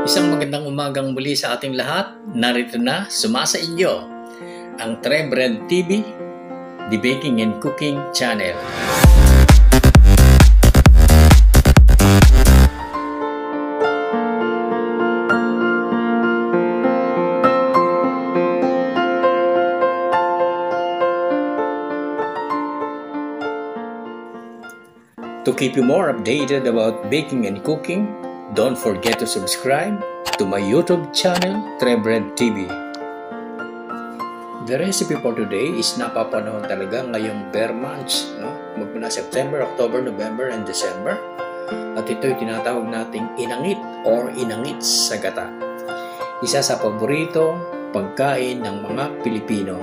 Isang magandang umagang muli sa ating lahat. Narito na, sumasa inyo ang Trebred TV, The Baking and Cooking Channel. To keep you more updated about baking and cooking, don't forget to subscribe to my YouTube channel, Trebred TV. The recipe for today is napapanahon talaga ngayong bear months, no? Magmula September, October, November, and December. At ito'y tinatawag nating inangit or inangits sa gata. Isa sa paborito pagkain ng mga Pilipino.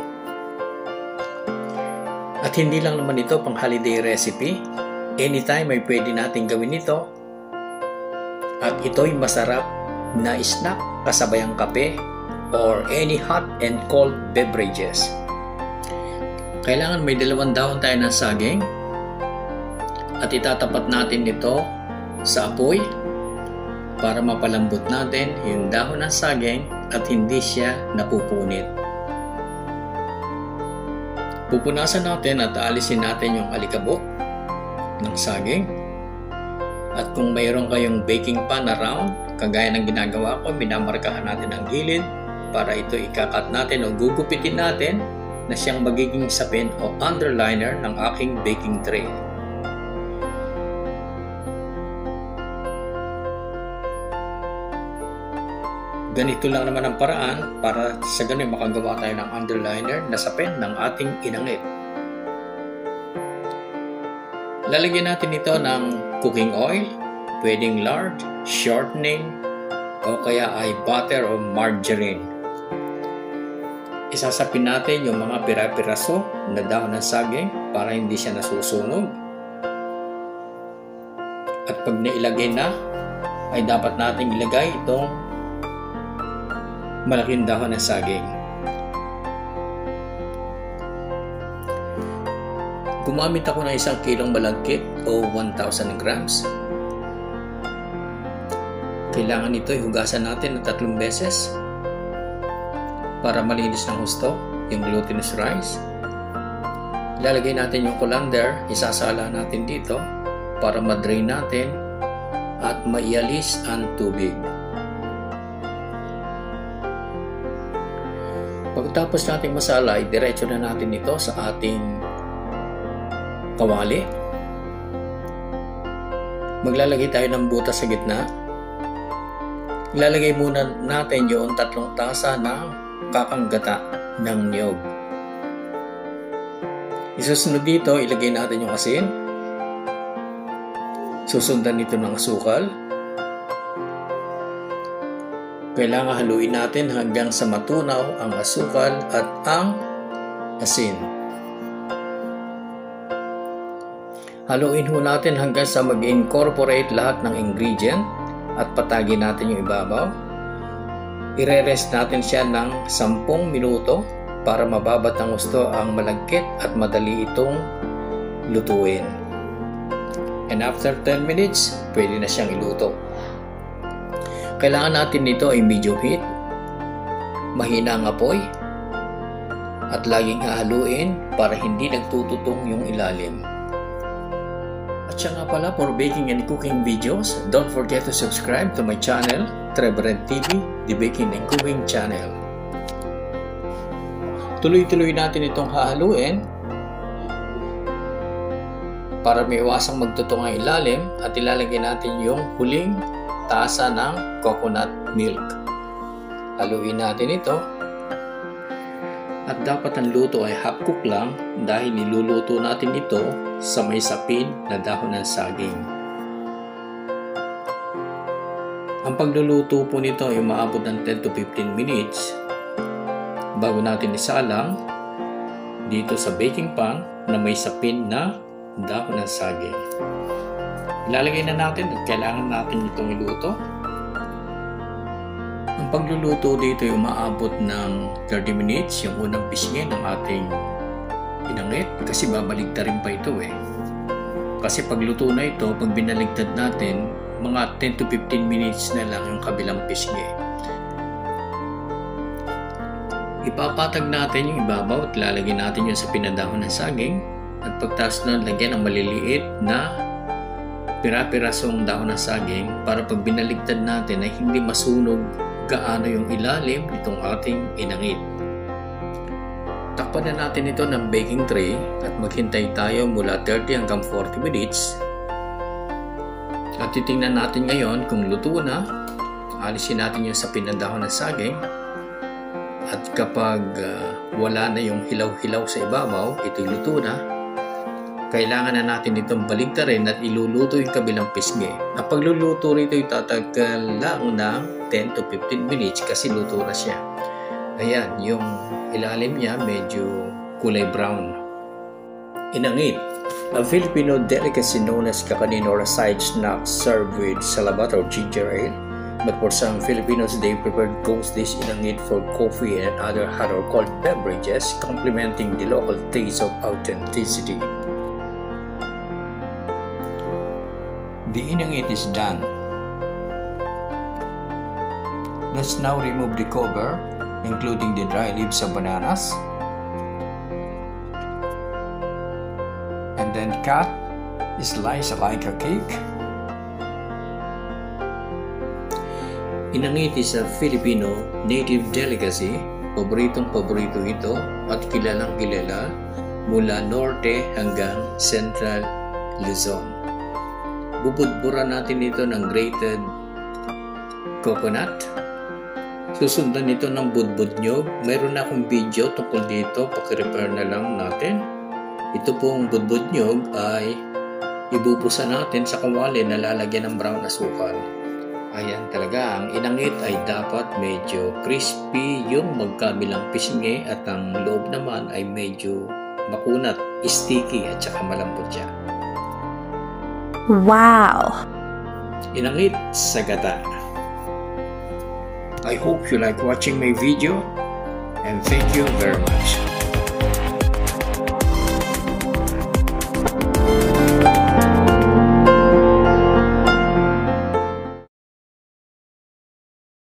At hindi lang naman ito pang holiday recipe. Anytime ay pwede natin gawin ito. At ito'y masarap na snack kasabay ang kape or any hot and cold beverages. Kailangan may 2 dahon tayo ng saging at itatapat natin ito sa apoy para mapalambot natin yung dahon ng saging at hindi siya napupunit. Pupunasan natin at aalisin natin yung alikabok ng saging. At kung mayroon kayong baking pan na round, kagaya ng ginagawa ko, minamarkahan natin ang gilid para ito ikakat natin o gugupitin natin na siyang magiging sapin o underliner ng aking baking tray. Ganito lang naman ang paraan para sa ganun makagawa tayo ng underliner na sapin ng ating inangit. Lalagyan natin ito ng cooking oil, pwedeng lard, shortening, o kaya ay butter o margarine. Isasapin natin yung mga pira-piraso na dahon ng saging para hindi siya nasusunog. At pag nailagay na, ay dapat natin ilagay itong malaking dahon ng saging. Gumamit ako ng 1 kilong malagkit o 1,000 grams. Kailangan ito hugasan natin ng 3 beses para malinis ng husto yung glutinous rice. Ilalagay natin yung colander, isasala natin dito para ma-drain natin at maialis ang tubig. Pagkatapos nating masala, diretso na natin ito sa ating kawali. Maglalagay tayo ng butas sa gitna. Ilalagay muna natin yung 3 tasa ng kakanggata ng niyog. Isusunod dito, ilagay natin yung asin. Susundan nito ng asukal. Kailangan haluin natin hanggang sa matunaw ang asukal at ang asin. Haluin ho natin hanggang sa mag-incorporate lahat ng ingredient at patagin natin yung ibabaw. I-rest natin siya ng 10 minuto para mababat ng gusto ang malagkit at madali itong lutuin. And after 10 minutes, pwede na siyang iluto. Kailangan natin nito ay medium heat, mahina ang apoy, at laging hahaluin para hindi nagtututong yung ilalim. At siya nga pala, for baking and cooking videos, don't forget to subscribe to my channel, Trebred TV, The Baking and Cooking Channel. Tuloy-tuloy natin itong hahaluin para may iwasang magtutong ang ilalim at ilalagay natin yung huling tasa ng coconut milk. Haluin natin ito. At dapat ang luto ay half cook lang dahil niluluto natin ito sa may sapin na dahon ng saging. Ang pagluluto po nito ay umaabot ng 10 to 15 minutes bago natin isalang dito sa baking pan na may sapin na dahon ng saging. Ilalagay na natin at kailangan natin itong iluto. Ang pagluluto dito ay umaabot ng 30 minutes yung unang pisngin ng ating inangit kasi babaligtarin pa ito eh. Kasi pagluto na ito, pag binaligtad natin, mga 10 to 15 minutes na lang yung kabilang pisngi. Ipapatag natin yung ibabaw at lalagyan natin yun sa pinadahon ng saging. At pagtaas nun, lagyan ng maliliit na pira-pirasong dahon ng saging para pag binaligtad natin ay hindi masunog gaano yung ilalim nitong ating inangit. Takpan na natin ito ng baking tray at maghintay tayo mula 30 hanggang 40 minutes. At titingnan natin ngayon kung luto na. Alisin natin yung sa pinadahon ng saging. At kapag wala na yung hilaw-hilaw sa ibabaw, ito'y luto na. Kailangan na natin itong baligtarin at iluluto yung kabilang pisngi. Ang pagluluto rito ay tatagal lang ng 10 to 15 minutes kasi luto na siya. Ayan, yung ilalim niya medyo kulay brown. Inangit, a Filipino delicacy known as kakanin or a side snack served with salabat or ginger ale. But for some Filipinos, they prefer ghost dish inangit for coffee and other hot or cold beverages, complementing the local taste of authenticity. The inangit is done. Let's now remove the cover, including the dry leaves of bananas, and then cut, slice like a cake. Inangit is a Filipino native delicacy. Paboritong-paborito ito at kilalang kilala mula norte hanggang central Luzon. Bubudburan natin ito ng grated coconut. Susundan ito ng budbud nyog. Mayroon na akong video tungkol dito. Paki-repair na lang natin. Ito pong budbud nyog ay ibubusa natin sa kawali na lalagyan ng brown asukal. Ayan talaga, ang inangit ay dapat medyo crispy yung magkabilang pisngi at ang loob naman ay medyo makunat, sticky at saka malambot siya. Wow! Inangit sa gata. I hope you like watching my video and thank you very much.